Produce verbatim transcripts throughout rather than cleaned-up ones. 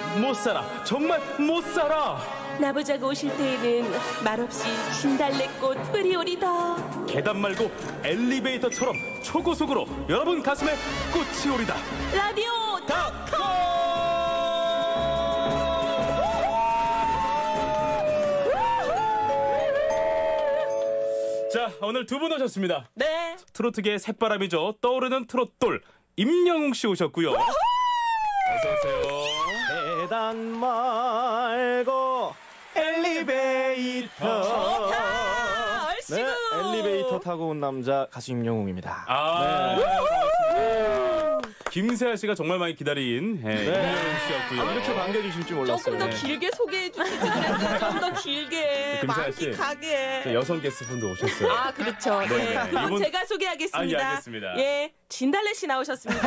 못 살아. 정말 못 살아. 나보자고 오실 때에는 말없이 진달래꽃 뿌리오리다. 계단 말고 엘리베이터처럼 초고속으로 여러분 가슴에 꽃이 오리다. 라디오 닷컴. 자, 오늘 두 분 오셨습니다. 네. 트로트계의 새바람이죠. 떠오르는 트로트돌 임영웅 씨 오셨고요. 어서 오세요. 계단 말고 엘리베이터. 좋다. 얼씨구. 네, 엘리베이터 타고 온 남자 가수 임영웅입니다. 아, 네. 반갑습니다. 김세아 씨가 정말 많이 기다린 네, 임영웅 씨였고요. 아, 이렇게 반겨주실 줄 몰랐어요. 조금 더 네. 길게 소개해 주시지 그랬어요. 좀 더 길게 김세아 씨. 만끽하게. 여성 게스트분도 오셨어요. 아 그렇죠. 네. 네. 그분 이분- 제가 소개하겠습니다. 아, 예, 알겠습니다. 예, 진달래 씨 나오셨습니다.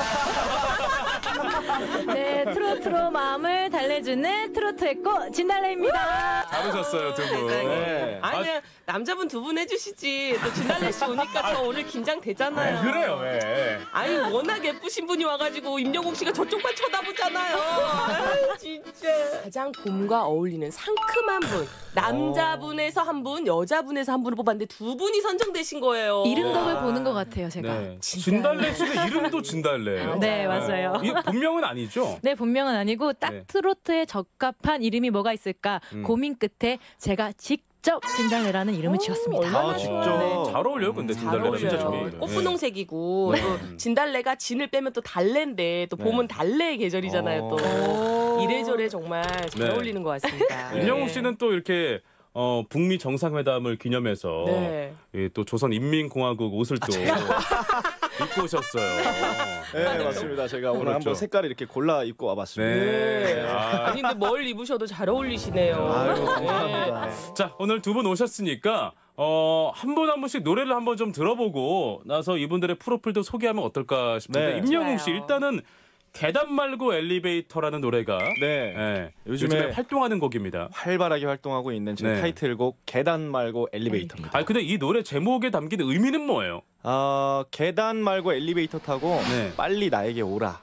네, 트로트로 마음을 달래주는 트로트의 꽃 진달래입니다. 잘 오셨어요, 두 분. 네. 아니 아, 남자분 두 분 해주시지. 또 진달래 씨 오니까 저 오늘 긴장되잖아요. 그래요, 왜? 아니 워낙 예쁘신 분이 와가지고 임영웅 씨가 저쪽만 쳐다보잖아요. 아유, 진짜. 가장 봄과 어울리는 상큼한 분. 남자분에서 한 분, 여자분에서 한 분을 뽑았는데 두 분이 선정되신 거예요. 이름덕을 보는 것 같아요, 제가. 네. 진달래 씨는 이름도 진달래예요. 네, 맞아요. 이 본명은 아니죠? 네, 본명은 아니고 딱 네. 트로트에 적합한 이름이 뭐가 있을까 음. 고민 끝에 제가 직접 진달래라는 이름을 지었습니다. 얼마나 아, 좋아요. 직접. 네. 잘 어울려요, 근데 잘 진달래가 진짜 어울려요. 저기. 꽃분홍색이고 네. 또 진달래가 진을 빼면 또 달래인데 또 네. 봄은 달래의 계절이잖아요. 또 오. 이래저래 정말 잘 네. 어울리는 것 같습니다. 네. 임영웅 씨는 또 이렇게 어, 북미 정상회담을 기념해서 네. 예, 또 조선인민공화국 옷을 또 입고 오셨어요. 네, 맞습니다. 제가 오늘 그렇죠. 한번 색깔을 이렇게 골라 입고 와봤습니다. 네. 네. 아. 아니 근데 뭘 입으셔도 잘 어울리시네요. 아유, 네. 감사합니다. 자, 오늘 두 분 오셨으니까 어, 한 분 한 분씩 노래를 한번 좀 들어보고 나서 이분들의 프로필도 소개하면 어떨까 싶은데 네. 임영웅 씨 좋아요. 일단은 계단 말고 엘리베이터라는 노래가 네. 예, 요즘에 요즘에 활동하는 곡입니다. 활발하게 활동하고 있는 제 네. 타이틀곡 계단 말고 엘리베이터입니다. 아, 근데 이 노래 제목에 담긴 의미는 뭐예요? 어, 계단 말고 엘리베이터 타고 네. 빨리 나에게 오라.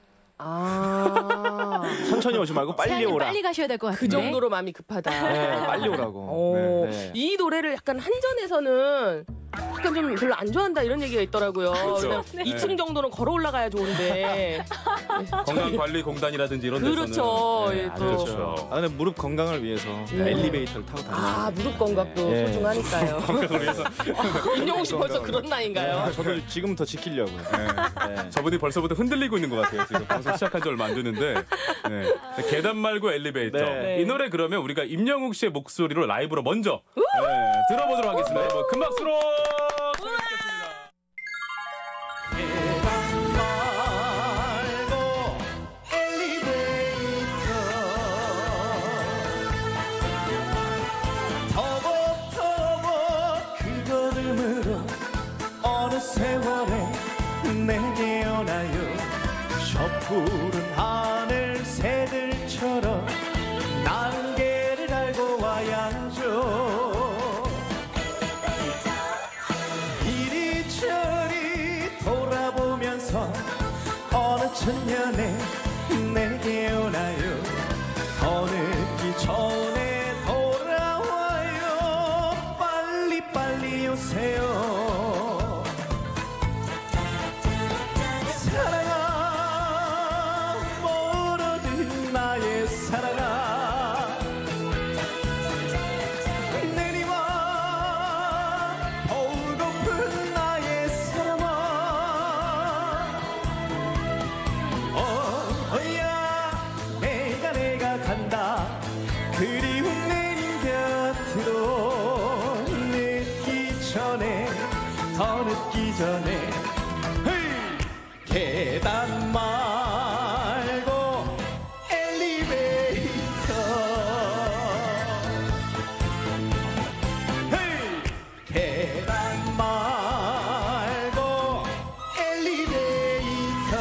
아. 천천히 오지 말고 빨리 사장님 오라. 빨리 가셔야 될 것 그 같은데. 정도로 마음이 급하다. 네, 빨리 오라고. 오, 네. 이 노래를 약간 한전에서는 약간 좀 별로 안 좋아한다 이런 얘기가 있더라고요. 그렇죠. 그냥 네. 이 층 정도는 걸어 올라가야 좋은데. 건강관리공단이라든지 이런 데서는 그렇죠. 네, 예, 안 또. 좋죠. 아, 근데 무릎 건강을 위해서 네. 엘리베이터를 타고 다니죠. 아, 무릎 건강도 예. 소중하니까요. 건강을 위해서 임영웅 씨 벌써 건강을. 그런 나이인가요? 네, 저도 지금부터 지키려고요. 네. 저분이 벌써부터 흔들리고 있는 것 같아요. 지금 방송 시작한 지 얼마 안 됐는데 네. 계단 말고 엘리베이터. 네. 이 노래 그러면 우리가 임영웅 씨의 목소리로 라이브로 먼저 네, 들어보도록 하겠습니다. 여러분 큰 박수로 청해듣겠습니다. 세월에 내게 오나요 저 푸른 하늘 새들처럼 날개를 달고 와야죠 이리저리 돌아보면서 어느 천년에 내게 오나요 더 늦기 전에 돌아와요 빨리빨리 오세요 사랑아 멀어진 나의 사랑아 내리와 보고픈 나의 사랑아 어야 내가 내가 간다 그리운 내린 곁으로 늦기 전에 더 늦기 전에 계단 말고 엘리베이터 헤이 계단 말고 엘리베이터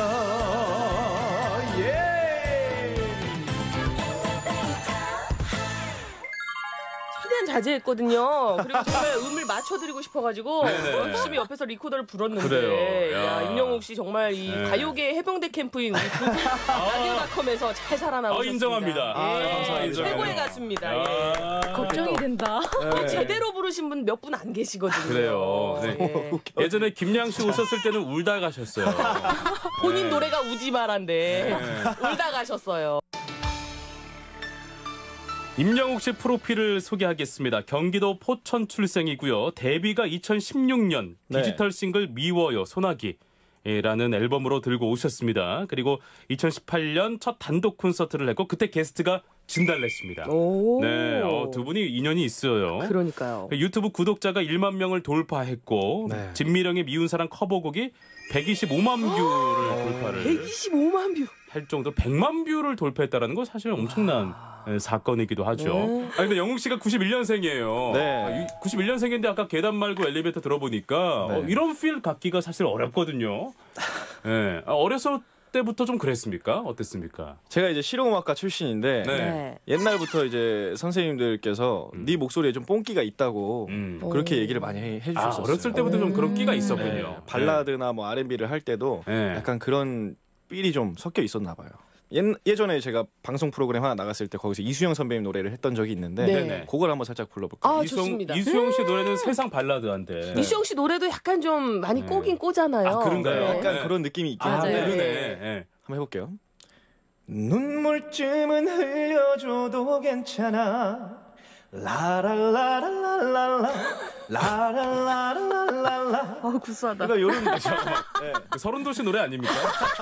예 최대한 자제했거든요. 그리고 정말 음을 맞춰드리고 싶어가지고 네네. 열심히 옆에서 리코더를 불었는데 그래요. 야. 야, 임영웅 씨 정말 이 네. 가요계 해병대 캠프인 우리 라디오닷컴에서 잘 살아나오셨습니다. 어, 인정합니다. 예, 아, 감사합니다. 최고의 가수입니다. 예. 아, 걱정이 된다. 네. 제대로 부르신 분 몇 분 안 계시거든요. 그래요. 네. 예. 예전에 김양 씨 오셨을 때는 울다 가셨어요. 본인 네. 노래가 우지마란데 울다 가셨어요. 임영웅 씨 프로필을 소개하겠습니다. 경기도 포천 출생이고요. 데뷔가 이천십육 년 네. 디지털 싱글 미워요 소나기라는 앨범으로 들고 오셨습니다. 그리고 이천십팔 년 첫 단독 콘서트를 했고 그때 게스트가 진달래 씨입니다. 오. 네, 어, 두 분이 인연이 있어요. 그러니까요. 유튜브 구독자가 일만 명을 돌파했고 네. 진미령의 미운 사랑 커버곡이 백이십오만 뷰를 돌파를 백이십오만 뷰. 할 정도로 백만 뷰를 돌파했다라는 건 사실 엄청난 예, 사건이기도 하죠. 네. 아 근데 영웅 씨가 구십일 년생이에요. 네. 구십일 년생인데 아까 계단 말고 엘리베이터 들어보니까 네. 어, 이런 필 갖기가 사실 어렵거든요. 예. 아, 어렸을 때부터 좀 그랬습니까? 어땠습니까? 제가 이제 실용음악과 출신인데 네. 네. 옛날부터 이제 선생님들께서 네 목소리에 좀 뽕기가 있다고 음. 그렇게 얘기를 많이 해- 아, 해주셨어요. 어렸을 때부터 좀 그런 끼가 네, 있었군요. 발라드나 뭐 알앤비를 할 때도 네. 약간 그런 삘이 좀 섞여 있었나 봐요. 옛, 예전에 제가 방송 프로그램 하나 나갔을 때 거기서 이수영 선배님 노래를 했던 적이 있는데 네. 네네. 그걸 한번 살짝 불러볼까요? 아, 이수영, 좋습니다. 이수영 씨 노래는 세상 발라드한데. 이수영 씨 노래도 약간 좀 많이 네. 꼬긴 꼬잖아요. 아, 그런가요? 네, 약간 네. 그런 느낌이 있긴 아, 한데 맞아요. 그러네. 네. 예. 한번 해볼게요. 눈물쯤은 흘려줘도 괜찮아. 라라라라라라 라라라라라라. 아, 구수하다. 그러니까 이런 거죠. 네. 그 서른도시 노래 아닙니까?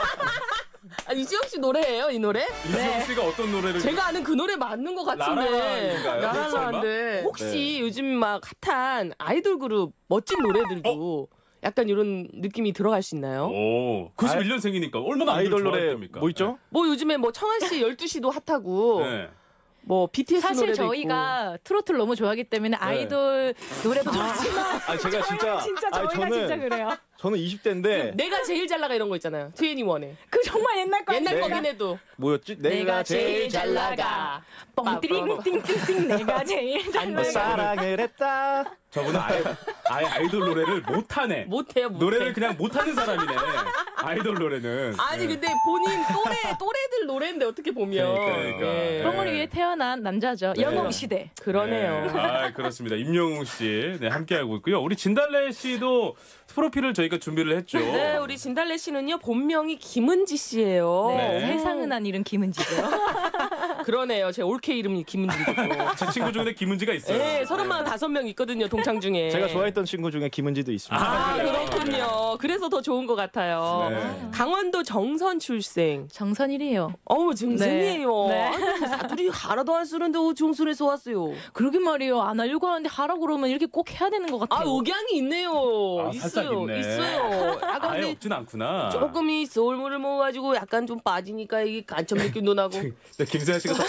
아, 이수영 씨 노래예요, 이 노래? 이수영 씨가 어떤 노래를 제가 아는 그 노래 맞는 것 같은데. 라라라인가요? 라라라인데. 혹시 네. 요즘 막 핫한 아이돌 그룹 멋진 노래들도 약간 이런 느낌이 들어갈 수 있나요? 오, 구십일 년생이니까 얼마나 아이돌 노래 좋아했습니까? 뭐 있죠? 뭐 요즘에 뭐 청아 씨 열두 시도 핫하고 네. 뭐 비티에스 사실 노래도 저희가 트로트를 너무 좋아하기 때문에 아이돌 노래도 좋지만 아 제가 진짜 진짜 아니, 저희가 저는 진짜 그래요. 저는 이십 대인데 있고 내가 제일 잘 나가 이런 거 있잖아요. 트웬티원에. 그 정말 옛날 거 옛날 내가- 거긴 해도 뭐였지? 내가 제일 잘 나가 뻥띠링띵띵띵 내가 제일 잘 안 너 돼. 나가. 사랑을 했다. 저분은 아예, 아예 아이돌 노래를 못하네. 못해요, 못해. 노래를 그냥 못하는 사람이네. 아이돌 노래는. 아니 네. 근데 본인 또래 또래들 노래인데 어떻게 보면 그러니까, 그러니까. 예. 뻥을 위해 태어난 남자죠. 네. 영웅 시대. 그러네요. 네. 아, 그렇습니다. 임영웅 씨, 네, 함께하고 있고요. 우리 진달래 씨도 프로필을 저희가 준비를 했죠. 네, 우리 진달래 씨는요 본명이 김은지 씨예요. 네. 네. 세상은 안 이룬 김은지죠. 그러네요. 제 올케 이름이 김은지고. 제 친구 중에 김은지가 있어요. 네, 서른다섯 명 있거든요 동창 중에. 제가 좋아했던 친구 중에 김은지도 있습니다. 아, 그렇군요. 그래서 더 좋은 것 같아요. 네. 강원도 정선 출생. 정선이래요. 어우, 정선이에요. 네. 아이고, 사투리 하나도 안 쓰는데 어, 정선에서 왔어요. 그러게 말이에요. 안 하려고 하는데 하라고 그러면 이렇게 꼭 해야 되는 것 아, 같아요. 억양이 있네요. 아, 살짝 있어요. 있네. 있어요. 약간 아예 근데 없진 않구나. 조금 이 소울물을 먹어가지고 약간 좀 빠지니까 이게 간첩 느낌도 나고. 네, 김세현 씨가 더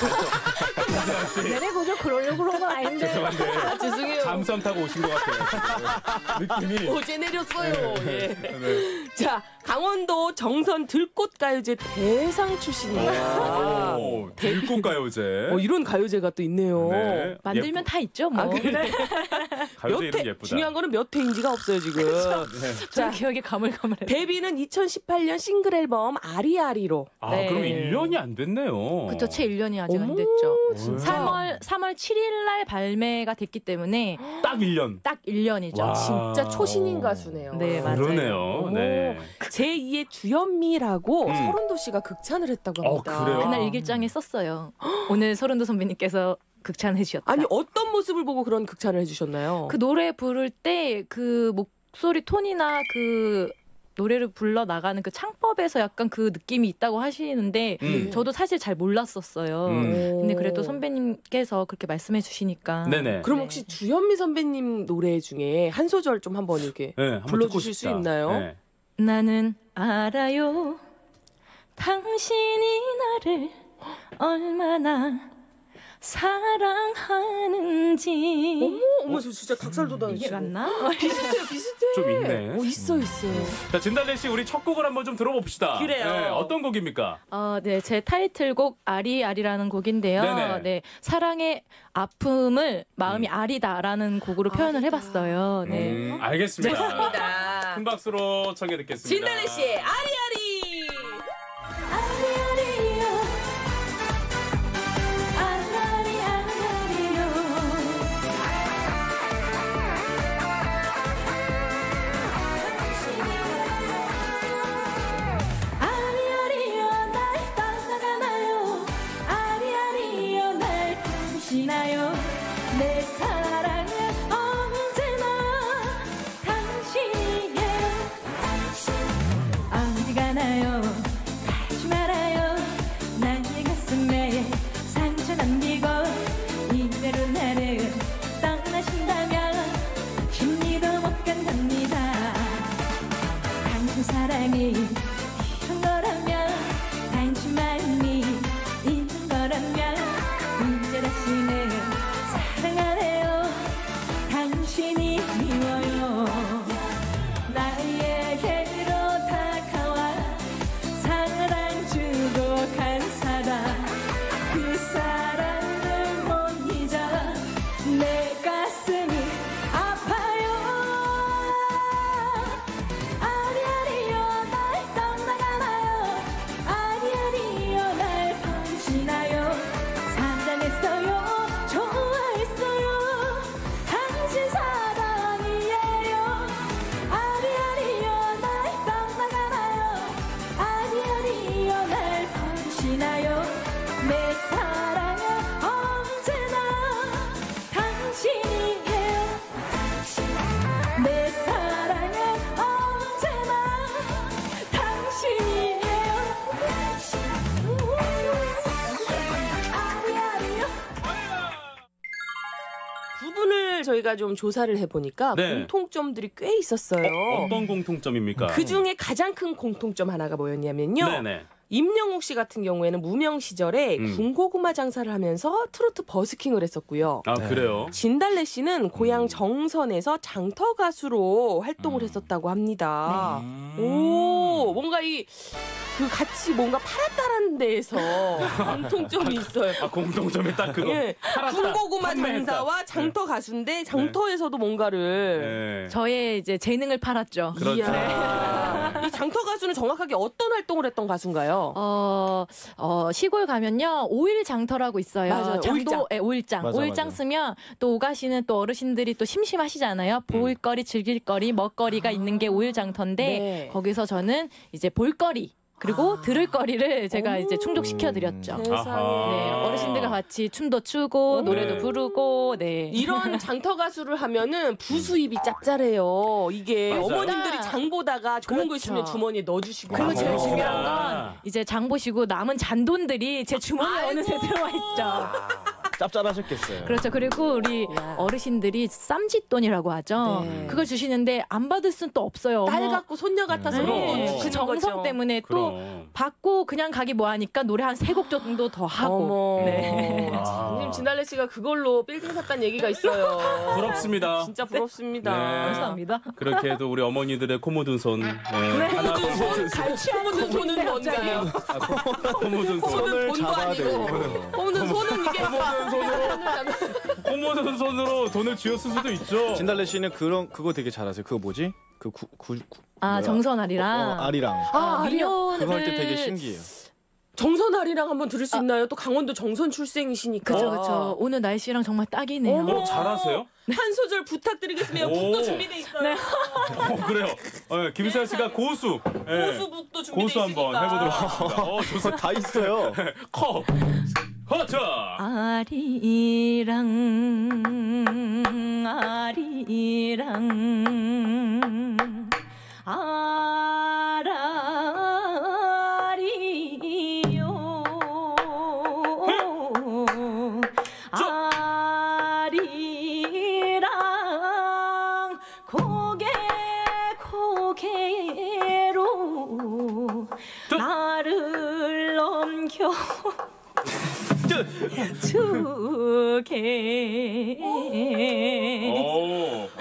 내내 보죠. 그러려고 그런 건 아닌데. 죄송한데 아, 죄송해요. 잠수함 타고 오신 것 같아요. 느낌이. 어제 내렸어요. 예. 네. 자, 강원도 정선 들꽃가요제 대상 출신입니다. 오, 들꽃가요제. 어, 이런 가요제가 또 있네요. 네. 만들면 다 있죠. 뭐. 아, 그래? 가요제 몇 이름 회, 예쁘다. 중요한 거는 몇 회인지가 없어요, 지금. 자, 기억이 가물가물해. 데뷔는 이천십팔 년 싱글 앨범 아리아리로. 아, 네. 그럼 일 년이 안 됐네요. 그쵸, 채 일 년이 아직 어머, 안 됐죠. 진짜. 삼월 삼월 칠 일 날 발매가 됐기 때문에 딱 일 년. 딱 일 년이죠. 와. 진짜 초신인 가수네요. 네, 맞아요. 그러네요. 네. 제이의 주현미라고 음. 서른도 씨가 극찬을 했다고 어, 합니다. 그래요? 그날 일기장에 썼어요. 오늘 서른도 선배님께서 극찬해 주셨다. 아니 어떤 모습을 보고 그런 극찬을 해주셨나요? 그 노래 부를 때 그 목소리 톤이나 그 노래를 불러 나가는 그 창법에서 약간 그 느낌이 있다고 하시는데 음. 저도 사실 잘 몰랐었어요. 음. 근데 그래도 선배님께서 그렇게 말씀해 주시니까 네네. 그럼 네. 혹시 주현미 선배님 노래 중에 한 소절 좀 한번 이렇게 네, 한번 불러주실 듣고 수 싶다. 있나요? 네. 나는 알아요 당신이 나를 얼마나 사랑하는지. 어머, 어머, 저 진짜 닭살 돋아요. 이게 맞나? 비슷해요, 비슷해. 좀 있네. 어, 있어, 있어. 자, 진달래 씨, 우리 첫 곡을 한번 좀 들어봅시다. 그래요. 네, 어떤 곡입니까? 어, 네, 제 타이틀곡 아리아리라는 곡인데요. 네네. 네, 사랑의 아픔을 마음이 아리다라는 곡으로 표현을 해봤어요. 네. 음, 알겠습니다. 좋습니다. 큰 박수로 청해 듣겠습니다. 진달래 씨, 아리아리. 아리아리요, 아리아리 아리아리요. 아리아리요, 날 떠나가나요? 아리아리요, 날 부르시나요? 내 사랑은 언제나 당신이에요. 어디 가나요? 가지 말아요. 나의 가슴에 상처 남기고 이대로 나를 떠나신다면 심리도 못 간답니다. 당신 사랑이 이런 거라면 당신만이 있는 거라면 이제 다시는 사랑 안 해요. 당신이 미워요. 나에게로 다가와 사랑 주고 간 사람, 그 사랑을 못 잊어 내 가슴이 아파요. 아리아리요, 날 떠나가나요? 아리아리요, 날 버리시나요? 사랑했어요, 좋아했어요, 당신 사랑이에요. 아리아리요, 날 떠나가나요? 아리아리요, 날 버리시나요? 내 사랑은 언제나 당신이에요. 내 사랑은 언제나 당신이에요. 아리아리요. 두 분을 저희가 좀 조사를 해보니까 네. 공통점들이 꽤 있었어요. 어떤 공통점입니까? 그 중에 가장 큰 공통점 하나가 뭐였냐면요. 네네. 임영웅 씨 같은 경우에는 무명 시절에 음. 군고구마 장사를 하면서 트로트 버스킹을 했었고요. 아, 네. 그래요? 진달래 씨는 고향 음. 정선에서 장터 가수로 활동을 음. 했었다고 합니다. 음. 오, 뭔가 이 그 같이 뭔가 팔았다라는 데에서 공통점이 있어요. 아, 공통점이 딱 그거. 예, 팔았다, 군고구마 판매했다. 장사와 장터 가수인데 장터에서도 뭔가를 네. 저의 이제 재능을 팔았죠. 그렇죠. 이야. 이 장터 가수는 정확하게 어떤 활동을 했던 가수인가요? 어, 어, 시골 가면요, 오일 장터라고 있어요. 맞아요, 장도, 오일장. 예, 오일장. 맞아, 오일장 맞아. 쓰면 또 오가시는 또 어르신들이 또 심심하시잖아요. 볼거리, 즐길거리, 먹거리가 있는 게 오일장터인데, 네. 거기서 저는 이제 볼거리, 그리고 아. 들을거리를 제가 오. 이제 충족시켜 드렸죠. 음. 세상에. 네, 어르신들과 같이 춤도 추고, 오. 노래도 네. 부르고, 네. 이런 장터 가수를 하면은 부수입이 짭짤해요. 이게 맞아요. 어머님들이 장 보다가 좋은 거 그렇죠. 있으면 주머니에 넣어주시고. 그리고 제일 아. 중요한 건 이제 장 보시고 남은 잔돈들이 제 주머니에 아이고. 어느새 들어와 있죠. 짭짤하셨겠어요. 그렇죠. 그리고 우리 야. 어르신들이 쌈짓돈이라고 하죠. 네. 그걸 주시는데 안 받을 수는 또 없어요. 딸 어머. 같고 손녀 같아서 네. 이런 거 네. 주시는 그 정성 거죠. 때문에 또 그럼. 받고 그냥 가기 뭐하니까 노래 한 세 곡 정도 더 하고. 어머. 네. 아. 님 진달래 씨가 그걸로 빌딩 샀다는 얘기가 있어요. 부럽습니다. 진짜 부럽습니다. 네. 감사합니다. 그렇게 해도 우리 어머니들의 코 묻은 손. 네. 하나 코 묻은 손, 갈치 묻은 손은 뭔가요? 코 묻은 손. 손은 돈도 잡아야 아니고. 돼요. 코 묻은 손은 이게 코 묻은 손으로 돈을 쥐었을 수도 있죠. 진달래 씨는 그런 그거 되게 잘하세요. 그거 뭐지? 그 구, 구, 구 아, 뭐야? 정선아리랑. 어, 아리랑. 아, 민요를 그거 할 때 되게 신기해요. 정선아리랑 한번 들을 수 있나요? 또 강원도 정선 출생이시니까. 그쵸, 그쵸. 오늘 날씨랑 정말 딱이네요. 어머. 어, 잘하세요? 한 소절 부탁드리겠습니다. 오. 북도 준비돼 있어요. 어, 그래요. 어, 김세현 씨가 고수. 예. 고수북도 준비돼 고수 한번 있으니까. 해보도록 하겠습니다. 어, 좋습니다. 다 있어요. 커. 허자. 아리랑 아리랑 아라리요 아리랑 고개 고개로 저- 나를 넘겨 주게. 오, 오.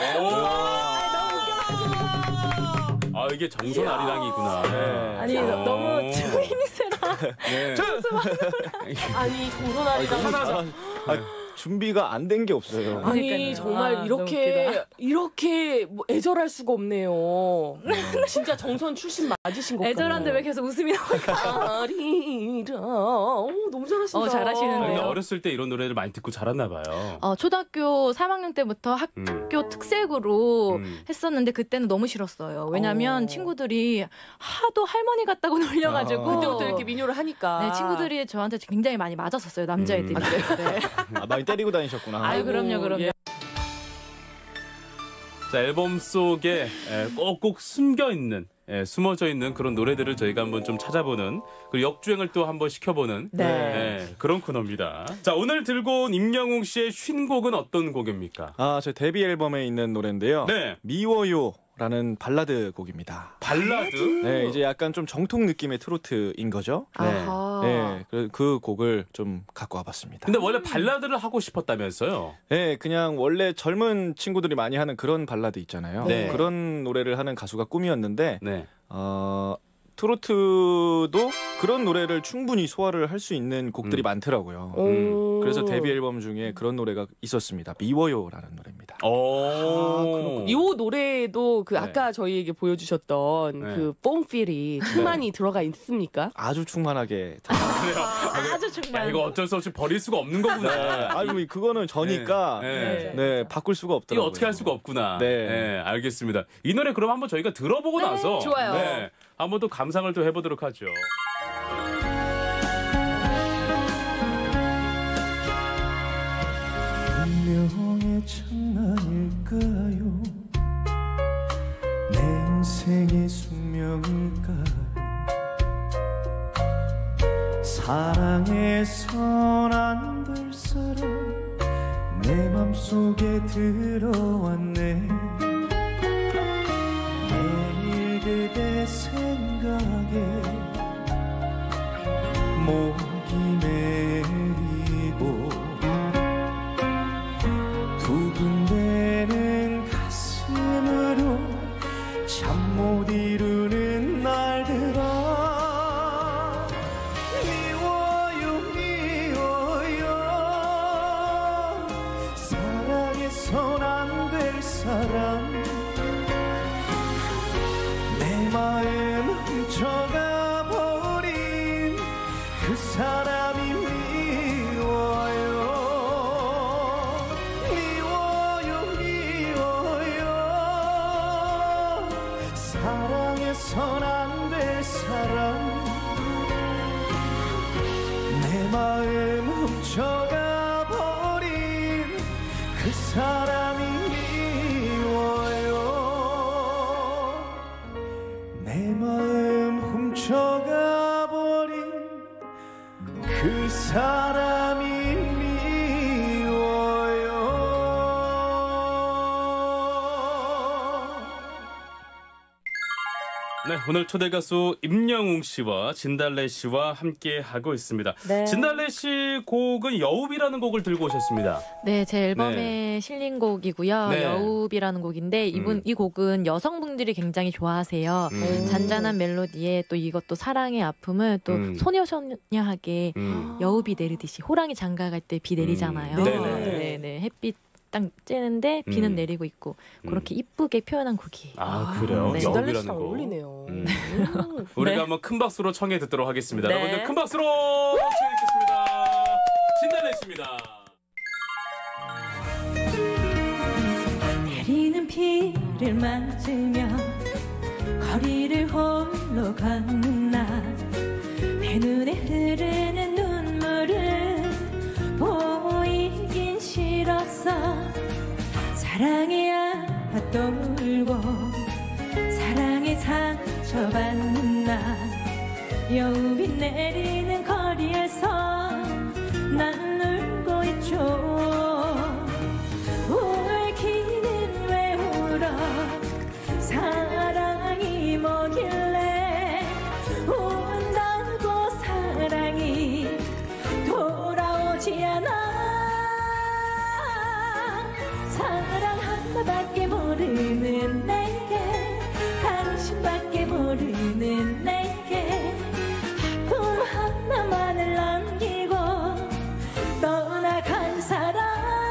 아 이게 정선 아리랑이구나. 네. 아니 어. 너무 추임새라. 네. 아니 정선아리랑 아, 아, 준비가 안 된 게 없어요. 아니 그러니까요. 정말 아, 이렇게 너무 웃기다. 이렇게 뭐 애절할 수가 없네요. 진짜 정선 출신 맞으신 것 같아요. 애절한데 왜 계속 웃음이 나올까? 아리랑 어, 너무 잘하신다. 어, 잘하시는데요. 아, 근데 어렸을 때 이런 노래를 많이 듣고 자랐나 봐요. 어, 초등학교 삼 학년 때부터 학교 음. 특색으로 음. 했었는데 그때는 너무 싫었어요. 왜냐면 어. 친구들이 하도 할머니 같다고 놀려가지고 아. 그때부터 이렇게 민요를 하니까. 네, 친구들이 저한테 굉장히 많이 맞았었어요. 남자애들이. 음. 아, 네. 아, 많이 때리고 다니셨구나. 아유, 그럼요, 그럼요. 예. 자, 앨범 속에 에, 꼭꼭 숨겨 있는, 에, 숨어져 있는 그런 노래들을 저희가 한번 좀 찾아보는, 그리고 역주행을 또 한번 시켜보는 네. 에, 그런 코너입니다. 자, 오늘 들고 온 임영웅 씨의 쉰곡은 어떤 곡입니까? 아, 제 데뷔 앨범에 있는 노래인데요. 네, 미워요라는 발라드 곡입니다. 발라드. 네, 이제 약간 좀 정통 느낌의 트로트인 거죠. 아하. 네, 그, 그 곡을 좀 갖고 와봤습니다. 근데 원래 발라드를 하고 싶었다면서요? 네, 그냥 원래 젊은 친구들이 많이 하는 그런 발라드 있잖아요. 네. 그런 노래를 하는 가수가 꿈이었는데, 네. 어, 트로트도 그런 노래를 충분히 소화를 할 수 있는 곡들이 음. 많더라고요. 오. 그래서 데뷔 앨범 중에 그런 노래가 있었습니다. 미워요라는 노래입니다. 오. 이 노래에도 그 네. 아까 저희에게 보여주셨던 네. 그 뽕필이 충만히 들어가 있습니까? 아주 충만하게. 아주 야, 정말. 이거 어쩔 수 없이 버릴 수가 없는 네. 거구나. 아유, 그거는 저니까 네. 네, 네. 바꿀 수가 이거 없더라고요. 어떻게 할 수가 없구나. 네. 네, 알겠습니다. 이 노래 그럼 한번 저희가 들어보고 나서 좋아요. 네, 한번 또 감상을 또 해보도록 하죠. 운명의 장난일까요? 내 인생의 숙명일까요? 사랑해선 안 될 사람 내 맘속에 들어왔네. 매일 그대 생각에 목이 메리고 두근대는 가슴으로 잠 못 이루는 날들아 미워요 미워요 사랑해선 안 될 사람 내 마음 훔쳐가 버린 그 사람이 미워요 미워요 미워요 사랑해선 안 될 사람 내 마음 훔쳐가 버린 그 사람이 미워요 내 마음 훔쳐가 버린 그 사람이 미워요. 네, 오늘 초대 가수 임영웅 씨와 진달래 씨와 함께 하고 있습니다. 네. 진달래 씨 곡은 여우비라는 곡을 들고 오셨습니다. 네, 제 앨범에 실린 곡이고요. 네. 여우비라는 곡인데 이분 음. 이 곡은 여성분들이 굉장히 좋아하세요. 음. 잔잔한 멜로디에 또 이것도 사랑의 아픔을 또 음. 소녀소녀하게 음. 여우비 내리듯이 호랑이 장가갈 때 비 내리잖아요. 음. 네네. 네, 네. 햇빛 딱 쬐는데 비는 음. 내리고 있고 음. 그렇게 이쁘게 표현한 곡이에요. 아, 그래요? 네. 진달래 여우비라는 씨랑 곡. 어울리네요. 음. 음. 우리가 네. 한번 큰 박수로 청해 듣도록 하겠습니다. 네. 여러분들 큰 박수로 청해 듣겠습니다. 진달래 씨입니다. 내리는 비를 맞으며 거리를 홀로 걷는 나 내 눈에 흐르는 눈물을 보이긴 싫었어 사랑의 아파 또 울고 사랑에 상처받는 나 여우비 내리는 거리에서 난 울고 있죠 울기는 왜 울어 사랑이 뭐길래 운다고 사랑이 돌아오지 않아 사랑 하나밖에 모르는 내게 당신밖에 모르는 내게 아픔 하나만을 남기고 떠나간 사람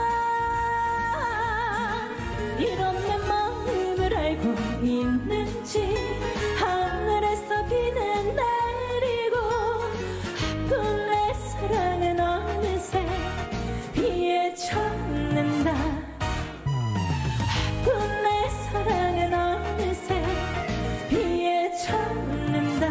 이런 내 마음을 알고 있는지 하늘에서 비는 내리고 아픈 내 사랑은 어느새 비에 젖는다 아픈 내 사랑은 어느새 비에 젖는다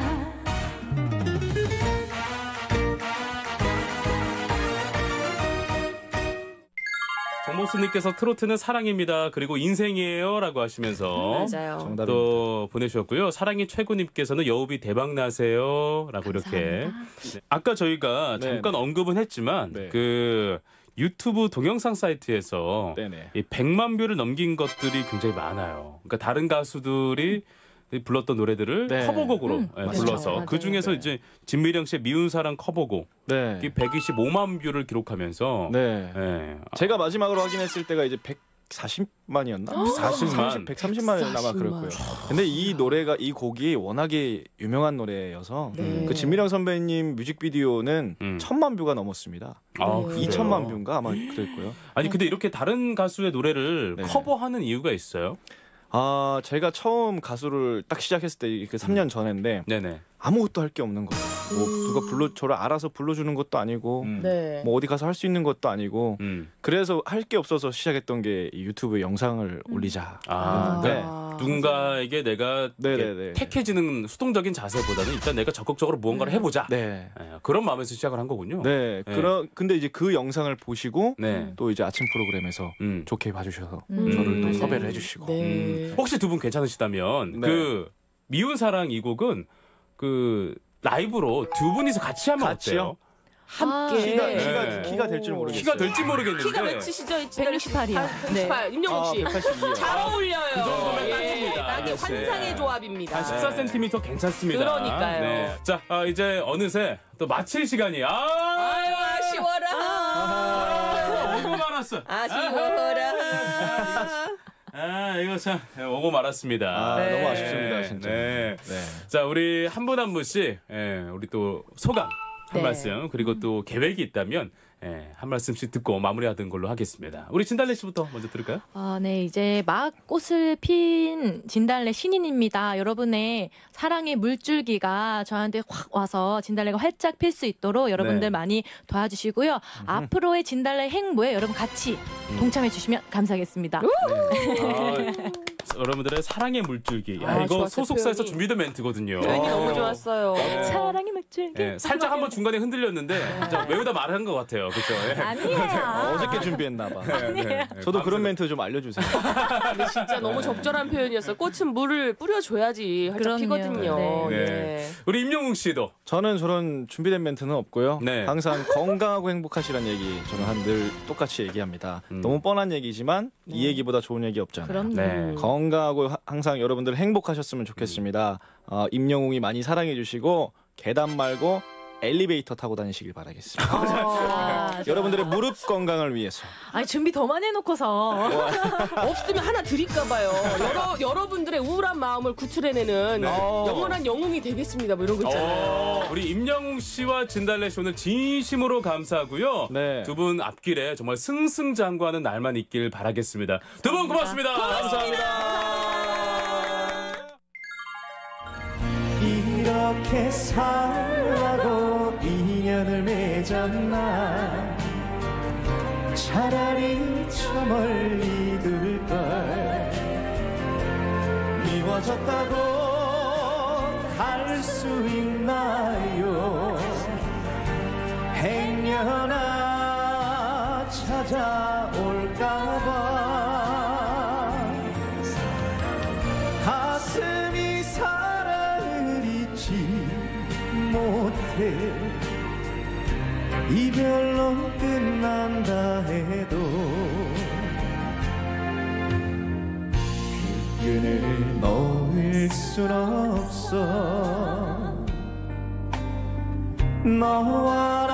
정목수님께서 트로트는 사랑입니다. 그리고 인생이에요라고 하시면서 맞아요. 정답입니다. 또 보내주셨고요. 사랑이 최고님께서는 여우비 대박 나세요라고 이렇게. 네. 아까 저희가 네, 잠깐 네. 언급은 했지만 네. 그 유튜브 동영상 사이트에서 네네. 이 백만 뷰를 넘긴 것들이 굉장히 많아요. 그러니까 다른 가수들이 불렀던 노래들을 네. 커버곡으로 음, 예, 맞아요. 불러서 맞아요. 그 중에서 네. 이제 진미령 씨의 미운 사랑 커버곡 네. 이 백이십오만 뷰를 기록하면서 네. 예. 제가 마지막으로 확인했을 때가 이제 백사십만이었나? 사십만. 백삼십만이 아마 백사십만. 그럴 거예요. 근데 이 노래가 이 곡이 워낙에 유명한 노래여서 네. 그 진미령 선배님 뮤직비디오는 음. 천만 뷰가 넘었습니다. 아, 네. 그래요? 이천만 뷰인가 아마 그랬고요. 아니 근데 이렇게 다른 가수의 노래를 네. 커버하는 이유가 있어요? 아 제가 처음 가수를 딱 시작했을 때 그 삼 년 전인데 네네. 아무것도 할 게 없는 거예요. 뭐 누가 불러 저를 알아서 불러주는 것도 아니고 음. 네. 뭐 어디 가서 할 수 있는 것도 아니고 음. 그래서 할 게 없어서 시작했던 게 이 유튜브에 영상을 올리자. 아, 네. 그러니까 누군가에게 내가 네네네. 이게 택해지는 수동적인 자세보다는 일단 내가 적극적으로 무언가를 해보자. 네. 예, 그런 마음에서 시작을 한 거군요. 네. 네. 그런 근데 이제 그 영상을 보시고 네. 또 이제 아침 프로그램에서 음. 좋게 봐주셔서 음. 저를 또 음. 섭외를 해주시고. 네. 음. 혹시 두 분 괜찮으시다면 네. 그 미운 사랑 이 곡은 그 라이브로 두 분이서 같이 하면 같이요? 어때요? 함께 키가 네. 키가 키가 될지 모르겠어요. 키가 될지 모르겠는데 키가 몇이시죠? 백육십팔이요. 백육십팔. 임영웅 씨. 아, 백팔십이요. 잘 어울려요. 그 정도면 예, 딱입니다. 딱이 역시. 환상의 조합입니다. 한 십사 센티미터 괜찮습니다. 그러니까요. 네. 자, 아, 이제 어느새 또 마칠 시간이. 아, 아유 아쉬워라. 아, 오고 말았어. 아쉬워라. 아, 이거 참 오고 말았습니다. 아, 네. 너무 아쉽습니다, 진짜. 네. 네. 자, 우리 한 분 한 분씩 예, 우리 또 소감 한 네. 말씀 그리고 또 계획이 있다면 예, 한 말씀씩 듣고 마무리하는 걸로 하겠습니다. 우리 진달래 씨부터 먼저 들을까요? 아, 네, 이제 막 꽃을 핀 진달래 신인입니다. 여러분의 사랑의 물줄기가 저한테 확 와서 진달래가 활짝 필 수 있도록 여러분들 네. 많이 도와주시고요. 앞으로의 진달래 행보에 여러분 같이 동참해 주시면 감사하겠습니다. 아, 여러분들의 사랑의 물줄기. 야, 아, 이거 좋았어요, 소속사에서 표현이. 준비된 멘트거든요. 표현이 어. 너무 좋았어요. 사랑의 물줄기. 예, 살짝 한번 중간에 흔들렸는데 진짜 외우다 말한 것 같아요. 그렇죠? 예. 아니에요. 아, 어저께 준비했나 봐. 네, 네. 저도 그런 밤새- 멘트 좀 알려주세요. 근데 진짜 너무 적절한 표현이었어요. 꽃은 물을 뿌려줘야지 활짝 그럼요. 피거든요. 네. 네. 우리 임영웅 씨도 저는 저런 준비된 멘트는 없고요. 네. 항상 건강하고 행복하시라는 얘기 저는 한 늘 똑같이 얘기합니다. 음. 너무 뻔한 얘기지만 이 네. 얘기보다 좋은 얘기 없잖아요. 그럼요. 네. 건강하고 하- 항상 여러분들 행복하셨으면 좋겠습니다. 어, 임영웅이 많이 사랑해 주시고 계단 말고 엘리베이터 타고 다니시길 바라겠습니다. 아, 여러분들의 무릎 건강을 위해서. 아니 준비 더 많이 해놓고서 없으면 하나 드릴까봐요. 여러, 여러분들의 우울한 마음을 구출해내는 네. 영원한 영웅이 되겠습니다. 뭐 이런 거 있잖아요. 어, 우리 임영웅 씨와 진달래 씨 오늘 진심으로 감사하고요. 네. 두 분 앞길에 정말 승승장구하는 날만 있길 바라겠습니다. 두 분 고맙습니다. 감사합니다. 이렇게 살라고 인연을 맺었나 차라리 저 멀리 둘걸 미워졌다고 할 수 있나요 행여나 찾아올까봐 가슴이 사랑을 잊지 못해 이별로 끝난다 해도 그 끈을 놓을 순 없어 너와